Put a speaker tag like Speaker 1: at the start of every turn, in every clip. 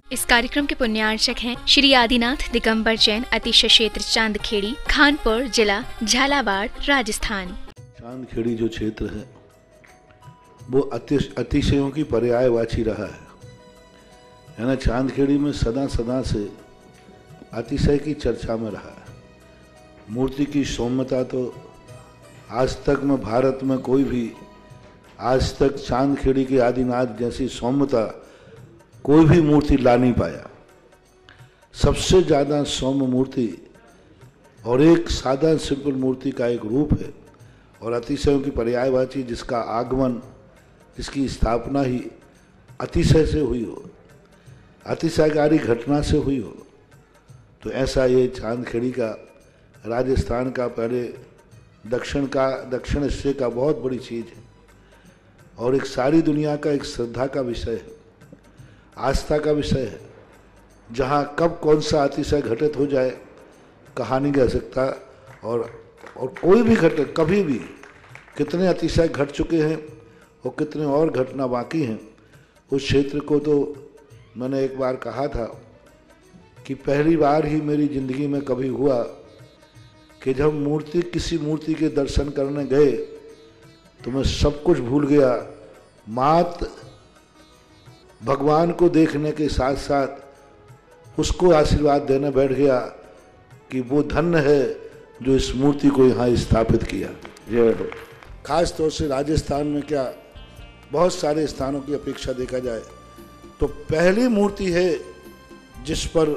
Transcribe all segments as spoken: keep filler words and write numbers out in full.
Speaker 1: इस कार्यक्रम के पुण्यार्चक हैं श्री आदिनाथ दिगंबर जैन अतिशय क्षेत्र चांदखेड़ी, खानपुर जिला, झालावाड़, राजस्थान।
Speaker 2: चांदखेड़ी जो क्षेत्र है वो अतिशयों की पर्यायवाची रहा है। है ना, चांदखेड़ी में सदा सदा से अतिशय की चर्चा में रहा है। मूर्ति की सौम्यता तो आज तक में भारत में कोई भी आज तक चांदखेड़ी के आदिनाथ जैसी सौम्यता कोई भी मूर्ति ला नहीं पाया। सबसे ज़्यादा सौम्य मूर्ति और एक सादा सिंपल मूर्ति का एक रूप है और अतिशयों की पर्यायवाची जिसका आगमन, जिसकी स्थापना ही अतिशय से हुई हो, अतिशयकारी घटना से हुई हो, तो ऐसा ये चांदखेड़ी का राजस्थान का पहले दक्षिण का दक्षिण हिस्से का बहुत बड़ी चीज़ है और एक सारी दुनिया का एक श्रद्धा का विषय है, आस्था का विषय है। जहाँ कब कौन सा अतिशय घटित हो जाए कहा नहीं कह सकता और और कोई भी घटना कभी भी कितने अतिशय घट चुके हैं और कितने और घटना बाकी हैं। उस क्षेत्र को तो मैंने एक बार कहा था कि पहली बार ही मेरी ज़िंदगी में कभी हुआ कि जब मूर्ति किसी मूर्ति के दर्शन करने गए तो मैं सब कुछ भूल गया। मात भगवान को देखने के साथ साथ उसको आशीर्वाद देने बैठ गया कि वो धन्य है जो इस मूर्ति को यहाँ स्थापित किया। जय हो। खास तौर से राजस्थान में क्या बहुत सारे स्थानों की अपेक्षा देखा जाए तो पहली मूर्ति है जिस पर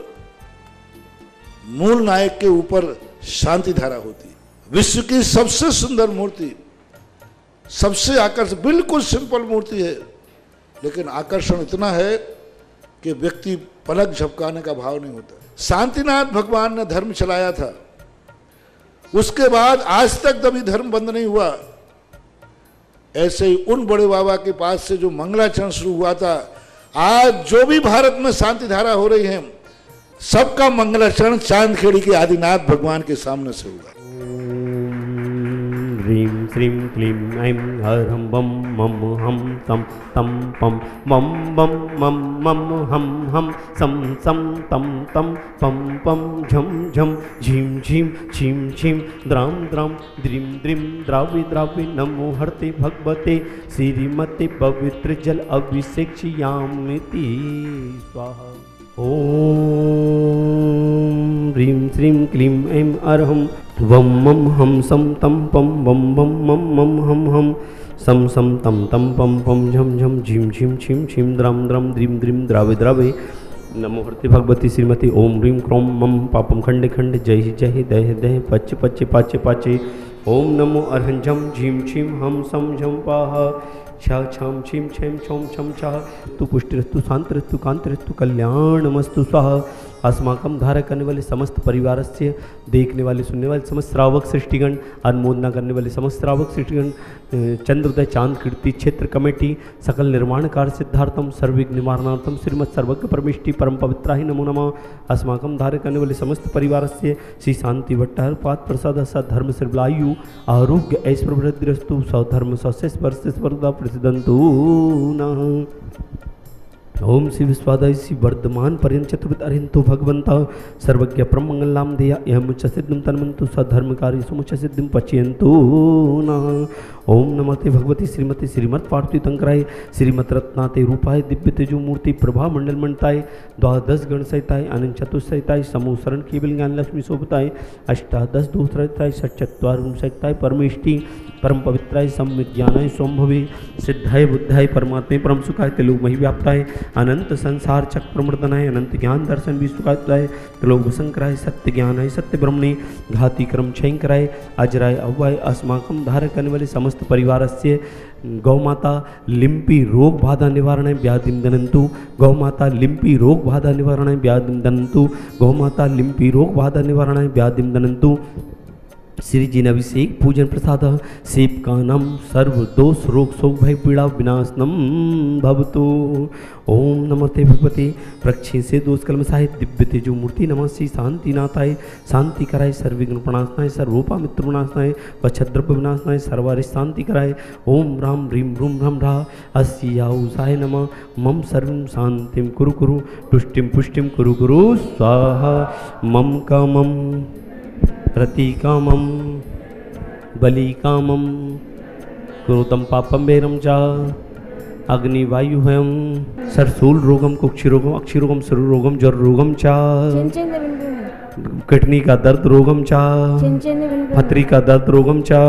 Speaker 2: मूल नायक के ऊपर शांति धारा होती है। विश्व की सबसे सुंदर मूर्ति, सबसे आकर्षक, बिल्कुल सिंपल मूर्ति है लेकिन आकर्षण इतना है कि व्यक्ति पलक झपकाने का भाव नहीं होता। शांतिनाथ भगवान ने धर्म चलाया था, उसके बाद आज तक कभी धर्म बंद नहीं हुआ। ऐसे ही उन बड़े बाबा के पास से जो मंगलाचरण शुरू हुआ था, आज जो भी भारत में शांति धारा हो रही है सबका मंगलाचरण चांदखेड़ी के आदिनाथ भगवान के सामने से हुआ।
Speaker 3: ह्रीं श्रीं क्लीं ऐं हर हम बम मम हम तम तम पम मम बम मम मम हम हम सम सम तम तम पम पम झम झम झीम झीम छीम छीम द्राम द्राम द्रीम द्रीम द्रावि द्रावि नमो हरते भगवते श्रीमते पवित्र जल अभिषेक्ष्यामिति स्वाहा। ओम ह्रीं श्रीं क्लीं ऐं अरहं वम मम हम सम तम पम बम बम मम मम हम हम सम सम तम तम पम पम झम झम झीम झीम छीम छीम द्राम द्राम द्रीम द्रीम द्रावे द्रावे नमो हरते भगवती श्रीमती ओम ह्रीं क्रोम मम पापम खंडे खंडे जय जय दह दह पच्चे पच्चे पाचे पाचे ओम नमो अर्हं झम झीम छीम हम सम झम पाह छा छाम छीम छेम छोम छम छा तु पुष्टिरस्तु शांतिरस्तु कांतिरस्तु कल्याणमस्तु स्वाहा। अस्माकं धारा करने वाले समस्त परिवार से, देखने वाले सुनने वाले समस्त श्रावक सृष्टिगण, अनुमोदना करने वाले समस्त श्रावक सृष्टिगण, चंद्रोदय चांद कीर्ति क्षेत्र कमेटी, सकल निर्माण कार्य सिद्धार्थम सर्विघ्न निवारणार्थम श्रीमत् सर्वज्ञ परमेष्टि परम पवित्राहि नमो नमः। अस्माकं धारा करने वाले समस्त परिवार से श्री शांति भट्टार पाद प्रसाद सद्धर्म सर्वलायु आरोग्य ऐश्वर्य वृद्धिरस्तु सौधर्म सौशेष वर्ष वर्धा प्रसिद्धंतु नः। ओम श्री विश्वादाय श्री वर्धमान पर्यंत चतुर्थ अरिहंतो भगवंता सर्वज्ञ प्रमंगलाम देया यम च सिद्धम तन्मंतु सधर्मकारी सुमुच सिद्धिम पच्यंतु नः। ओम नमस्ते भगवती श्रीमती श्रीमत् पार्थिव तंकराय श्रीमत् रत्नाते रूपाय दिव्य तेजो मूर्ति प्रभा मंडल मंडताय द्वादश गण सहिताय अनंत चतुस्सहिताय समूह शरण केवल ज्ञान लक्ष्मी शोभताय अष्टादश दोषरहिताय षट्चत्वार सहिताय परमेष्टि परम पवित्राय सम्यक ज्ञानाय स्वंभवे सिद्धाय बुद्धाय परमात्मे परम सुखाय त्रिलोक मही व्याप्ताय अनंत संसार चक्र प्रमर्दनाय अनंत ज्ञान दर्शन विश्वकाय त्रिलोक शंकराय सत्य ज्ञानाय सत्य ब्रह्मणे घाती क्रम क्षयंकराय अजराय अव्वाय अस्माकं धारण करने वाले समस्त परिवार से गौ माता लिम्पी रोग बाधा निवारणाय व्याधिम दनंतु गौ माता लिम्पी रोग बाधा निवारणाय व्याधिम दनंतु गौ माता लिम्पी रोग बाधा निवारणाय व्याधिम दनंतु श्री जिनाभिषेक पूजन प्रसाद सेव कानम सर्व दोष रोग शोक भय पीड़ा विनाशनम भवतु। ओम नमस्ते भगवते प्रक्षे से दोष कलम साहित्य दिव्य तेजो मूर्ति नमः श्री शांति नाथाय शांति कराय सर्वविघ्न प्रणाशनाय सर्वोपा मित्र विनाशनाय वक्षद्रव्य विनाशनाय सर्वारिष शांति कराय। ओम राम ह्रीम रूम रम रा अस्याउषाय नमः मम सर्वं शांतिम कुरु कुरु तुष्टिम पुष्टिम कुरु कुरु स्वाहा। मम कामम रतिकामं बलिकामं क्रोधं पापं वैरं च अग्निवायुहयं सरसूल रोगम कुक्षिरोगम अक्षिरोगम सुररोगम जर रोगम चा किडनी का दर्द रोगम चा पथरी का दर्द रोगम चा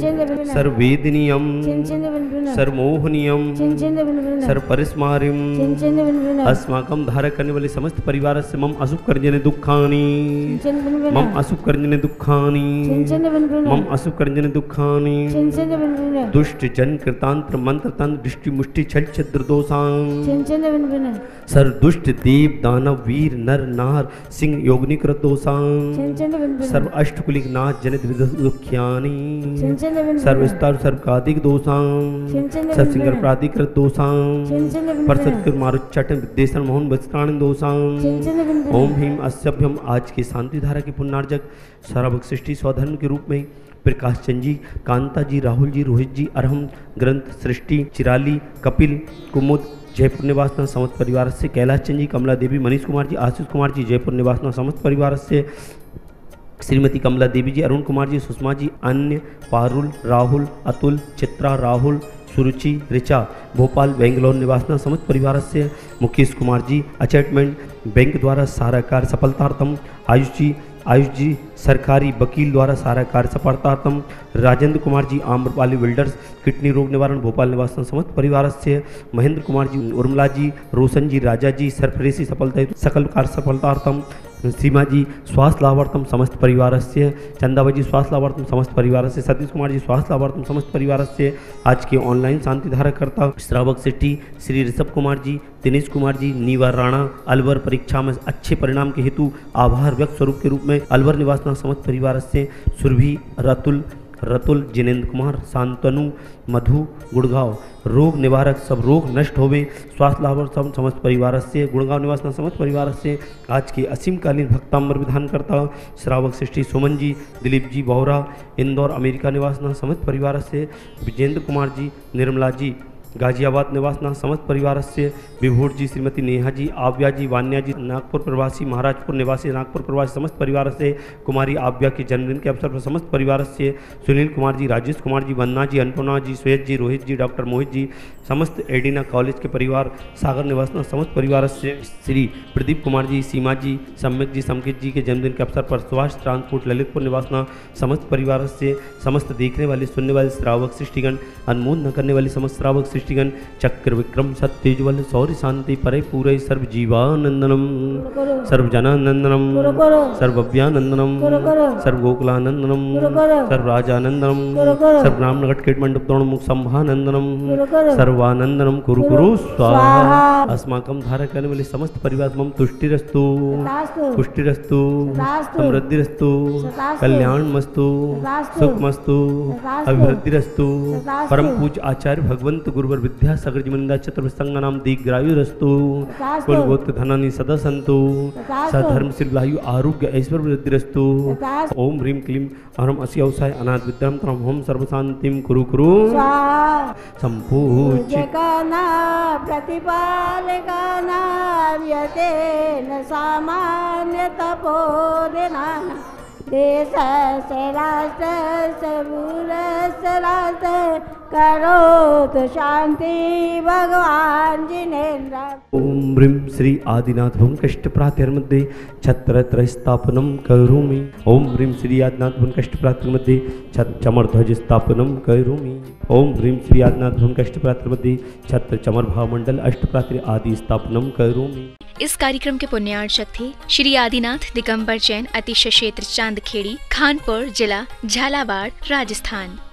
Speaker 3: सर्वेदनीयम सर्वमोहनीयम सर्वपरिस्मारिम अस्माकं धारक करने वाले समस्त परिवार से मम अशुभ कर्जने दुखानि मम अशुभ कर्जने दुखानि मम अशुभ कर्जने दुखानि दुष्ट जन कृतांत्र मंत्र तंत्र दृष्टि मुष्टि छल छद्र दोषां सर्व दुष्ट देव दानव वीर नर नार सिंह योगिनी कृत दोषां सर्व अष्टकुलिक नाथ जनित दुख्यानि सर्व स्तर सर्व कादिक दोषां सर्व सिंगर प्राधिकृत दोषां परसत्कृत मारुच्चटन विद्येशन मोहन वस्त्राण दोषां ओम ह्रीम अस्यभ्यम। आज के शांति धारा के पुण्यार्जक साराभक्त सृष्टि स्वधर्म के रूप में प्रकाश चंद जी, कांता जी, राहुल जी, रोहित जी, अरहम ग्रंथ सृष्टि चिराली कपिल कुमुद जयपुर निवासना समस्त परिवार से कैलाश चंद जी, कमला देवी, मनीष कुमार जी, आशीष कुमार जी जयपुर निवासना समस्त परिवार से श्रीमती कमला देवी जी, अरुण कुमार जी, सुषमा जी, अन्य पारुल राहुल अतुल चित्रा राहुल सुरुचि ऋचा भोपाल बेंगलोर निवासना समस्त परिवार से मुकेश कुमार जी अचेटमेंट बैंक द्वारा सारा कार्य सफलतार्थम आयुष जी आयुष जी सरकारी वकील द्वारा सारा कार्य सफलतार्थम राजेंद्र कुमार जी आम्रपाली बिल्डर्स किडनी रोग निवारण भोपाल निवासन समस्त परिवार से महेंद्र कुमार जी उर्मिला जी रोशन जी राजा जी सरफरेसी सफलता सकल कार्य सफलतार्थम सीमा जी स्वास्थ्य लाभार्थम समस्त परिवार से चंदाबाजी स्वास्थ्य लाभार्थम समस्त परिवार से सतीश कुमार जी स्वास्थ्य लाभार्थम समस्त परिवार से आज के ऑनलाइन शांति धारा करता श्रावक सिटी श्री ऋषभ कुमार जी दिनेश कुमार जी नीवा राणा अलवर परीक्षा में अच्छे परिणाम के हेतु आभार व्यक्त स्वरूप के रूप में अलवर निवासना समस्त परिवार से सुरभि रतुल रतुल जिनेन्द्र कुमार शांतनु मधु गुड़गांव रोग निवारक सब रोग नष्ट होवे स्वास्थ्य लाभ समस्त परिवार से गुड़गांव निवासना समस्त परिवार से आज के असीमकालीन भक्तांबर विधान करता श्रावक सृष्टि सुमन जी दिलीप जी बोहरा इंदौर अमेरिका निवासना समस्त परिवार से विजेंद्र कुमार जी निर्मला जी गाजियाबाद निवासना समस्त परिवार से विभूर जी श्रीमती नेहा जी आव्या जी वान्या जी नागपुर प्रवासी महाराजपुर निवासी नागपुर प्रवासी समस्त परिवार से कुमारी आव्या के जन्मदिन के अवसर पर समस्त परिवार से सुनील कुमार जी राजेश कुमार जी वंदना जी अन्नपूर्णा जी श्वेत जी रोहित जी डॉक्टर मोहित जी समस्त एडिना कॉलेज के परिवार सागर निवासना समस्त परिवार से श्री प्रदीप कुमार जी सीमा जी सम्यक जी समकित जी के जन्मदिन के अवसर पर सुभाष ट्रांसपोर्ट ललितपुर निवासना समस्त परिवार से समस्त देखने वाले सुनने वाले श्रावक सृष्टिगण अनमोल न करने वाले समस्त श्रावक सृष्टिगण चक्र विक्रम सत्यज्वल सौर्य शांति परे पूरे सर्व जीवानंदनम सर्वजनानंदनम सर्वव्यानंदनम सर्वगोकुलानंदनम सर्वराजानंदनम सर्वनाम नगट कीट मंडप द्रोण मुख संभानंदनम सर्वानंदनम कुरु कुरु स्वाहा। अस्माकं धारा करने वाले समस्त परिवार मम तुष्टिरस्तु पुष्टिरस्तु समृद्धिरस्तु कल्याणमस्तु सुखमस्तु अभिवृद्धिरस्तु। परम पूज्य आचार्य भगवंत गुरुवर विद्यासागर जिमनिंदा चतुर्भुज नाम दीर्घायुरस्तु कुलगोत्र धनानि सदा संतु सधर्म सिद्धायु आरोग्य ऐश्वर्य वृद्धिरस्तु। ओम ह्रीम क्लीम अहम अस्यवसाय अनाथ विद्याम तम होम सर्वशांतिम कुरु कुरु संपूज्य
Speaker 4: प्रतिपालकाना व्यतेन सामान्य तपोदिना देश से राष्ट्र से भूरस राष्ट्र करो तो शांति भगवान जिनेन्द्र।
Speaker 3: ओम ह्रीं श्री आदिनाथ भवन कष्ट प्रातिर मध्ये छत्र स्थापनम करोमि। ओम ह्रीं श्री आदिनाथ भवन कष्ट प्रातिर मध्ये छत्र चमर ध्वज स्थापनम करोमि। ओम ह्रीं श्री आदिनाथ भवन कष्ट प्रातिर मध्ये छत्र चमर भावमंडल अष्ट प्रातिर आदि स्थापनम करोमि।
Speaker 1: इस कार्यक्रम के पुण्यार्चक थे श्री आदिनाथ दिगंबर जैन अतिशय क्षेत्र चांदखेड़ी खानपुर जिला झालावाड़ राजस्थान।